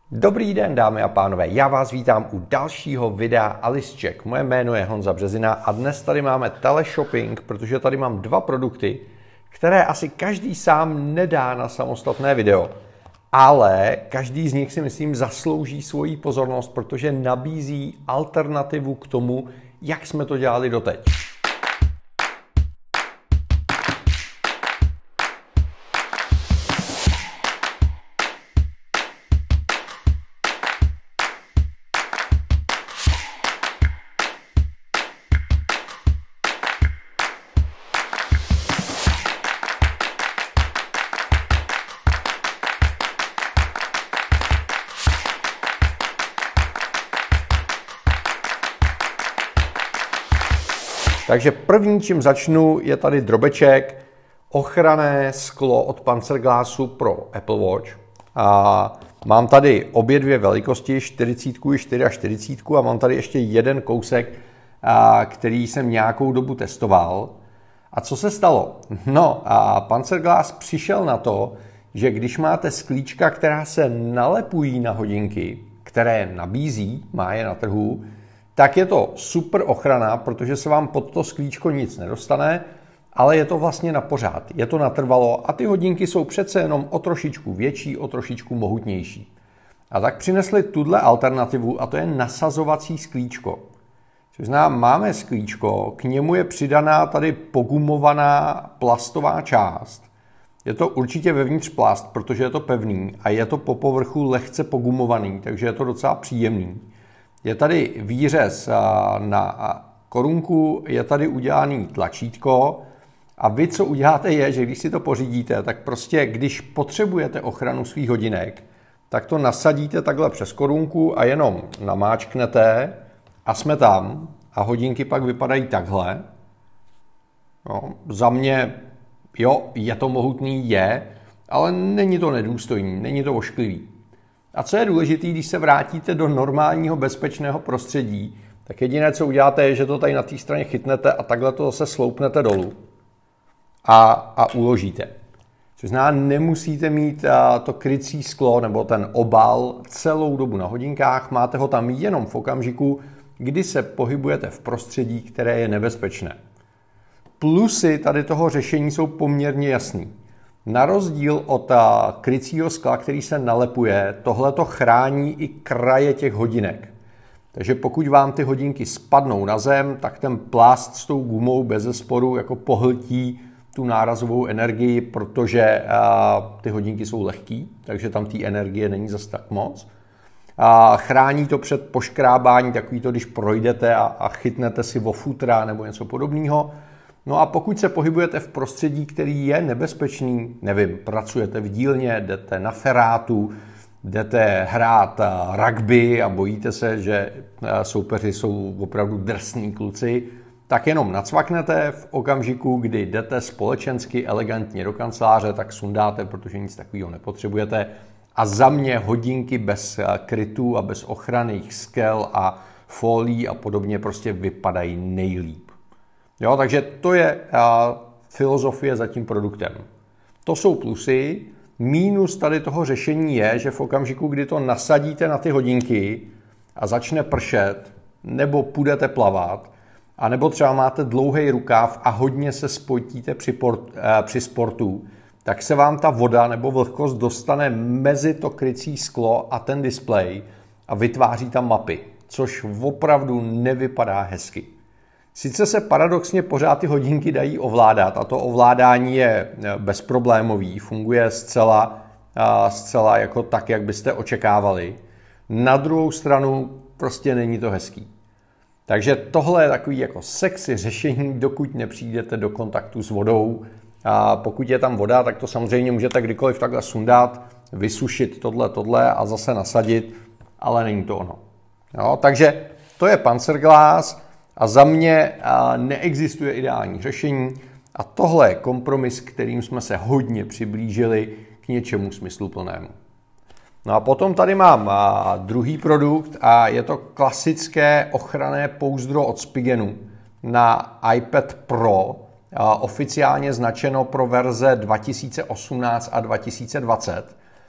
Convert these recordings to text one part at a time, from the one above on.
Dobrý den, dámy a pánové, já vás vítám u dalšího videa Alice Check. Moje jméno je Honza Březina a dnes tady máme teleshopping, protože tady mám dva produkty, které asi každý sám nedá na samostatné video. Ale každý z nich si myslím zaslouží svoji pozornost, protože nabízí alternativu k tomu, jak jsme to dělali doteď. Takže první, čím začnu, je tady drobeček, ochranné sklo od Panzerglassu pro Apple Watch. A mám tady obě dvě velikosti, 40 i 44 a mám tady ještě jeden kousek, který jsem nějakou dobu testoval. A co se stalo? No, Panzerglass přišel na to, že když máte sklíčka, která se nalepují na hodinky, které nabízí, má je na trhu, tak je to super ochrana, protože se vám pod to sklíčko nic nedostane, ale je to vlastně na pořád, je to natrvalo a ty hodinky jsou přece jenom o trošičku větší, o trošičku mohutnější. A tak přinesli tuhle alternativu a to je nasazovací sklíčko. Což znamená, máme sklíčko, k němu je přidaná tady pogumovaná plastová část. Je to určitě vevnitř plast, protože je to pevný a je to po povrchu lehce pogumovaný, takže je to docela příjemný. Je tady výřez na korunku, je tady udělaný tlačítko a vy, co uděláte, je, že když si to pořídíte, tak prostě, když potřebujete ochranu svých hodinek, tak to nasadíte takhle přes korunku a jenom namáčknete a jsme tam a hodinky pak vypadají takhle. No, za mě, jo, je to mohutný, ale není to nedůstojný, není to ošklivý. A co je důležité, když se vrátíte do normálního bezpečného prostředí, tak jediné, co uděláte, je, že to tady na té straně chytnete a takhle to zase sloupnete dolů a uložíte. Což znamená, nemusíte mít to krycí sklo nebo ten obal celou dobu na hodinkách, máte ho tam jenom v okamžiku, kdy se pohybujete v prostředí, které je nebezpečné. Plusy tady toho řešení jsou poměrně jasný. Na rozdíl od krycího skla, který se nalepuje, tohle to chrání i kraje těch hodinek. Takže pokud vám ty hodinky spadnou na zem, tak ten plast s tou gumou bezesporu jako pohltí tu nárazovou energii, protože ty hodinky jsou lehký, takže tam té energie není zas tak moc. Chrání to před poškrábání, takový to, když projdete a chytnete si o futra nebo něco podobného. No a pokud se pohybujete v prostředí, který je nebezpečný, nevím, pracujete v dílně, jdete na ferátu, jdete hrát rugby a bojíte se, že soupeři jsou opravdu drsní kluci, tak jenom nacvaknete v okamžiku, kdy jdete společensky elegantně do kanceláře, tak sundáte, protože nic takového nepotřebujete. A za mě hodinky bez krytů a bez ochranných skel a folií a podobně prostě vypadají nejlíp. Jo, takže to je filozofie za tím produktem. To jsou plusy. Mínus tady toho řešení je, že v okamžiku, kdy to nasadíte na ty hodinky a začne pršet, nebo půjdete plavat, a nebo třeba máte dlouhý rukáv a hodně se spojíte při sportu, tak se vám ta voda nebo vlhkost dostane mezi to krycí sklo a ten displej a vytváří tam mapy, což opravdu nevypadá hezky. Sice se paradoxně pořád ty hodinky dají ovládat a to ovládání je bezproblémový, funguje zcela jako tak, jak byste očekávali. Na druhou stranu prostě není to hezký. Takže tohle je takový jako sexy řešení, dokud nepřijdete do kontaktu s vodou. A pokud je tam voda, tak to samozřejmě můžete kdykoliv takhle sundat, vysušit tohle a zase nasadit, ale není to ono. Jo, takže to je Panzerglass. A za mě neexistuje ideální řešení a tohle je kompromis, kterým jsme se hodně přiblížili k něčemu smysluplnému. No a potom tady mám druhý produkt a je to klasické ochranné pouzdro od Spigenu na iPad Pro, oficiálně značeno pro verze 2018 a 2020.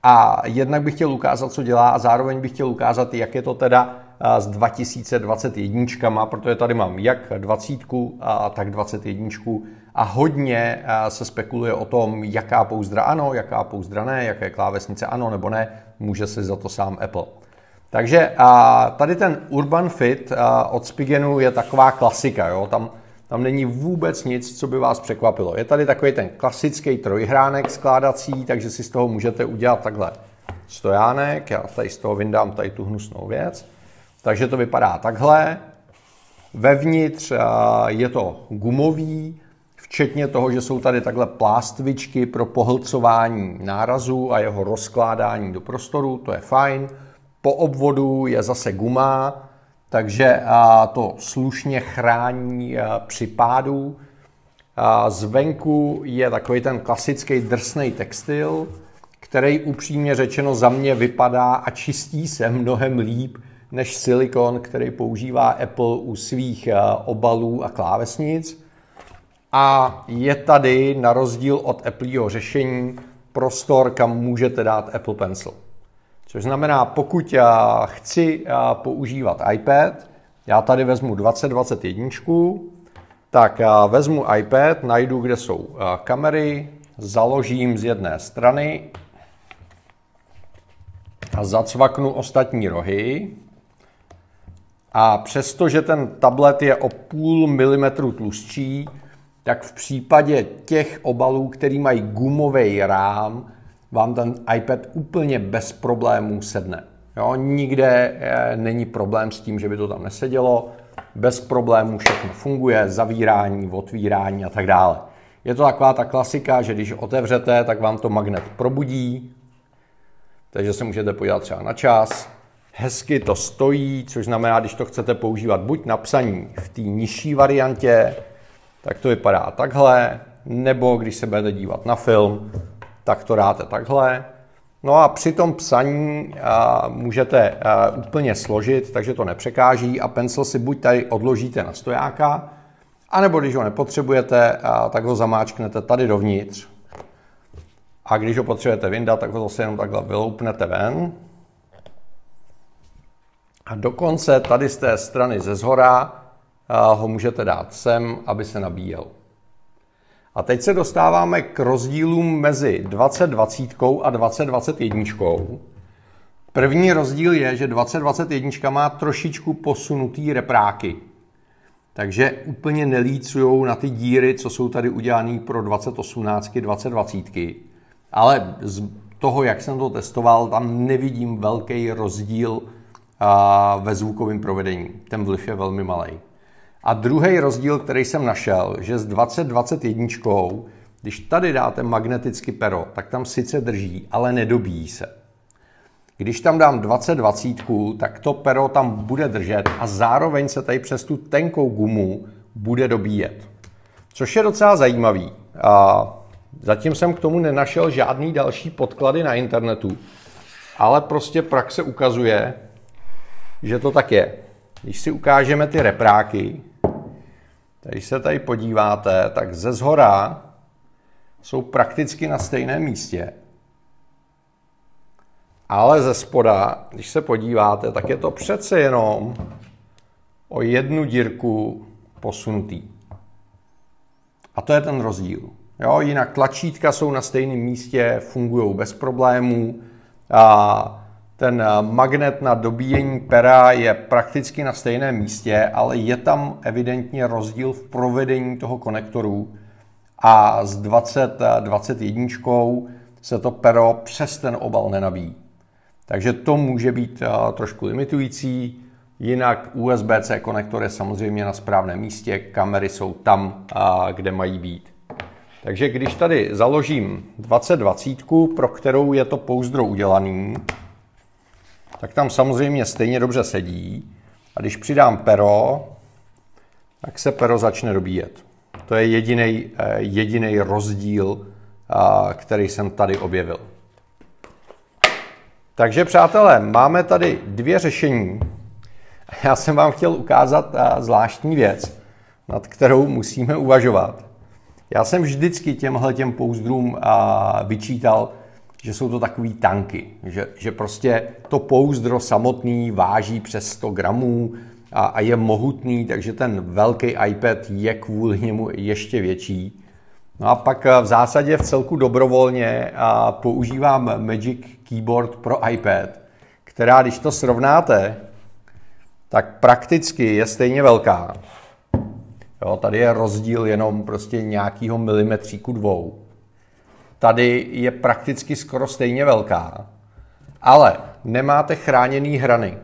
A jednak bych chtěl ukázat, co dělá, a zároveň bych chtěl ukázat, jak je to teda s 2021, protože tady mám jak 20, tak 21 a hodně se spekuluje o tom, jaká pouzdra ano, jaká pouzdra ne, jaké klávesnice ano nebo ne, může si za to sám Apple. Takže tady ten Urban Fit od Spigenu je taková klasika, jo? Tam není vůbec nic, co by vás překvapilo. Je tady takový ten klasický trojhránek skládací, takže si z toho můžete udělat takhle stojánek. Já tady z toho vyndám tady tu hnusnou věc. Takže to vypadá takhle. Vevnitř je to gumový, včetně toho, že jsou tady takhle plástvičky pro pohlcování nárazu a jeho rozkládání do prostoru, to je fajn. Po obvodu je zase guma, takže to slušně chrání při pádu. Zvenku je takový ten klasický drsný textil, který upřímně řečeno za mě vypadá a čistí se mnohem líp než silikon, který používá Apple u svých obalů a klávesnic. A je tady, na rozdíl od Appleho řešení, prostor, kam můžete dát Apple Pencil. Což znamená, pokud chci používat iPad, já tady vezmu 2021, tak vezmu iPad, najdu, kde jsou kamery, založím z jedné strany a zacvaknu ostatní rohy. A přestože ten tablet je o 0,5 mm tlustší, tak v případě těch obalů, který mají gumový rám, vám ten iPad úplně bez problémů sedne. Jo, nikde není problém s tím, že by to tam nesedělo. Bez problémů všechno funguje, zavírání, otvírání a tak dále. Je to taková ta klasika, že když otevřete, tak vám to magnet probudí. Takže se můžete podívat třeba na čas. Hezky to stojí, což znamená, když to chcete používat buď na psaní v té nižší variantě, tak to vypadá takhle, nebo když se budete dívat na film, tak to dáte takhle. No a při tom psaní můžete úplně složit, takže to nepřekáží a pencil si buď tady odložíte na stojáka, anebo když ho nepotřebujete, tak ho zamáčknete tady dovnitř. A když ho potřebujete vyndat, tak ho zase jenom takhle vyloupnete ven. A dokonce tady z té strany ze zhora ho můžete dát sem, aby se nabíjel. A teď se dostáváme k rozdílům mezi 2020 a 2021. První rozdíl je, že 2021 má trošičku posunutý repráky. Takže úplně nelícujou na ty díry, co jsou tady udělané pro 2018, 2020. Ale z toho, jak jsem to testoval, tam nevidím velký rozdíl ve zvukovém provedení. Ten vliv je velmi malý. A druhý rozdíl, který jsem našel, že s 2021, když tady dáte magneticky pero, tak tam sice drží, ale nedobíjí se. Když tam dám 2020, tak to pero tam bude držet a zároveň se tady přes tu tenkou gumu bude dobíjet. Což je docela zajímavý. Zatím jsem k tomu nenašel žádný další podklady na internetu, ale prostě praxe ukazuje, že to tak je. Když si ukážeme ty repráky, když se tady podíváte, tak ze zhora jsou prakticky na stejném místě. Ale ze spoda, když se podíváte, tak je to přece jenom o jednu dírku posunutý. A to je ten rozdíl. Jo, jinak tlačítka jsou na stejném místě, fungují bez problémů. A ten magnet na dobíjení pera je prakticky na stejném místě, ale je tam evidentně rozdíl v provedení toho konektoru a s 2021 se to pero přes ten obal nenabíjí. Takže to může být trošku limitující, jinak USB-C konektor je samozřejmě na správném místě, kamery jsou tam, kde mají být. Takže když tady založím 2020, pro kterou je to pouzdro udělaný, tak tam samozřejmě stejně dobře sedí. A když přidám pero, tak se pero začne dobíjet. To je jediný rozdíl, který jsem tady objevil. Takže přátelé, máme tady dvě řešení. Já jsem vám chtěl ukázat zvláštní věc, nad kterou musíme uvažovat. Já jsem vždycky těmhletěm pouzdrům vyčítal, že jsou to takový tanky, že prostě to pouzdro samotný váží přes 100 gramů a je mohutný, takže ten velký iPad je kvůli němu ještě větší. No a pak v zásadě v celku dobrovolně používám Magic Keyboard pro iPad, která, když to srovnáte, tak prakticky je stejně velká. Jo, tady je rozdíl jenom prostě nějakýho milimetříku 2. Tady je prakticky skoro stejně velká, ale nemáte chráněný hrany.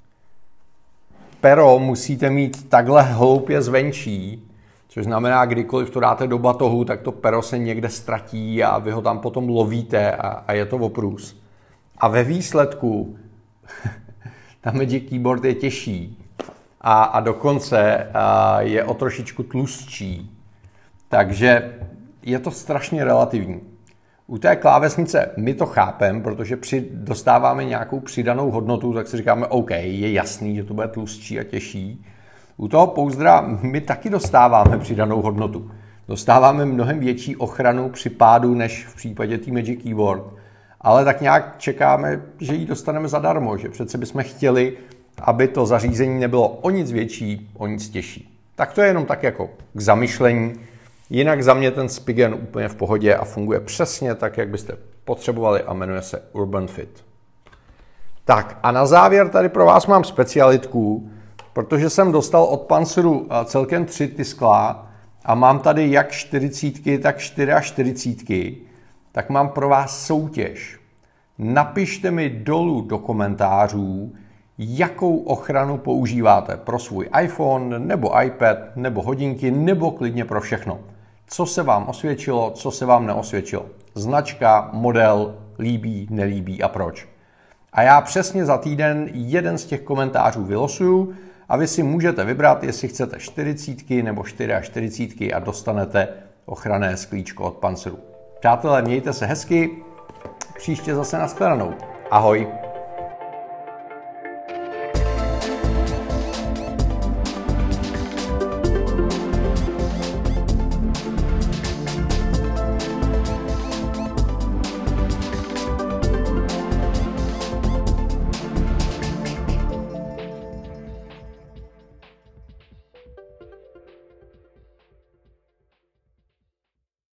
Pero musíte mít takhle hloupě zvenčí, což znamená, kdykoliv to dáte do batohu, tak to pero se někde ztratí a vy ho tam potom lovíte a je to oprůz. A ve výsledku ta Magic Keyboard je těžší a dokonce je o trošičku tlustší. Takže je to strašně relativní. U té klávesnice my to chápeme, protože dostáváme nějakou přidanou hodnotu, tak si říkáme, OK, je jasný, že to bude tlustší a těžší. U toho pouzdra my taky dostáváme přidanou hodnotu. Dostáváme mnohem větší ochranu při pádu, než v případě té Magic Keyboard. Ale tak nějak čekáme, že ji dostaneme zadarmo, že přece bychom chtěli, aby to zařízení nebylo o nic větší, o nic těžší. Tak to je jenom tak jako k zamyšlení. Jinak za mě ten Spigen úplně v pohodě a funguje přesně tak, jak byste potřebovali a jmenuje se Urban Fit. Tak a na závěr tady pro vás mám specialitku, protože jsem dostal od Panzeru celkem 3 ty skla a mám tady jak 40, tak 44, tak mám pro vás soutěž. Napište mi dolů do komentářů, jakou ochranu používáte pro svůj iPhone, nebo iPad, nebo hodinky, nebo klidně pro všechno. Co se vám osvědčilo, co se vám neosvědčilo. Značka, model, líbí, nelíbí a proč. A já přesně za týden jeden z těch komentářů vylosuju a vy si můžete vybrat, jestli chcete 40 nebo 44 a dostanete ochranné sklíčko od Panzeru. Přátelé, mějte se hezky, příště zase nashledanou. Ahoj.